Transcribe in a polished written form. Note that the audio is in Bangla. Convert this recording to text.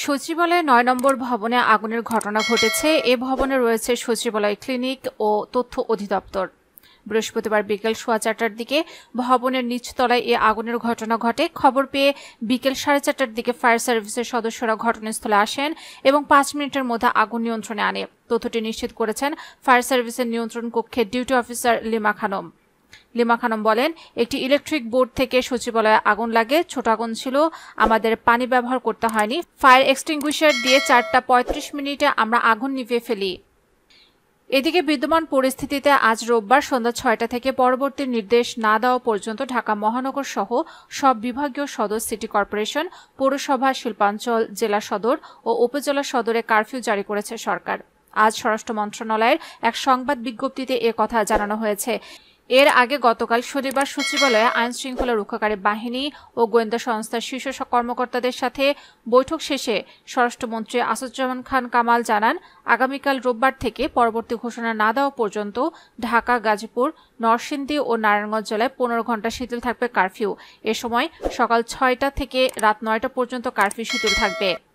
সচিবালয়ে ৯ নম্বর ভবনে আগুনের ঘটনা ঘটেছে। এ ভবনে রয়েছে সচিবালয় ক্লিনিক ও তথ্য অধিদপ্তর। বৃহস্পতিবার বিকেল 4:15টার দিকে ভবনের নিচতলায় এ আগুনের ঘটনা ঘটে। খবর পেয়ে বিকেল 4:30টার দিকে ফায়ার সার্ভিসের সদস্যরা ঘটনাস্থলে আসেন এবং 5 মিনিটের মধ্যে আগুন নিয়ন্ত্রণে আনে। তথ্যটি নিশ্চিত করেছেন ফায়ার সার্ভিসের নিয়ন্ত্রণ কক্ষের ডিউটি অফিসার লিমা খানম। লিমা খানম বলেন, একটি ইলেকট্রিক বোর্ড থেকে সচিবালয়ে আগুন লাগে। ছোট আগুন ছিল, আমাদের পানি ব্যবহার করতে হয়নি। ফায়ার এক্সটিংগুইশার দিয়ে 4:35 মিনিটে আমরা আগুন নিভিয়ে ফেলি। এদিকে বিদ্যমান পরিস্থিতিতে আজ রোববার সন্ধ্যা 6টা থেকে পরবর্তী নির্দেশ না দেওয়া পর্যন্ত ঢাকা মহানগর সহ সব বিভাগীয় সদর, সিটি কর্পোরেশন, পৌরসভা, শিল্পাঞ্চল, জেলা সদর ও উপজেলা সদরে কারফিউ জারি করেছে সরকার। আজ স্বরাষ্ট্র মন্ত্রণালয়ের এক সংবাদ বিজ্ঞপ্তিতে এ কথা জানানো হয়েছে। এর আগে গতকাল শনিবার সচিবালয়ে আইন শৃঙ্খলা রক্ষাকারী বাহিনী ও গোয়েন্দা সংস্থার শীর্ষ কর্মকর্তাদের সাথে বৈঠক শেষে স্বরাষ্ট্রমন্ত্রী আসাদুজ্জামান খান কামাল জানান, আগামীকাল রোববার থেকে পরবর্তী ঘোষণা না দেওয়া পর্যন্ত ঢাকা, গাজীপুর, নরসিংদী ও নারায়ণগঞ্জ জেলায় 15 ঘণ্টা শিথিল থাকবে কারফিউ। এ সময় সকাল 6টা থেকে রাত 9টা পর্যন্ত কারফিউ শিথিল থাকবে।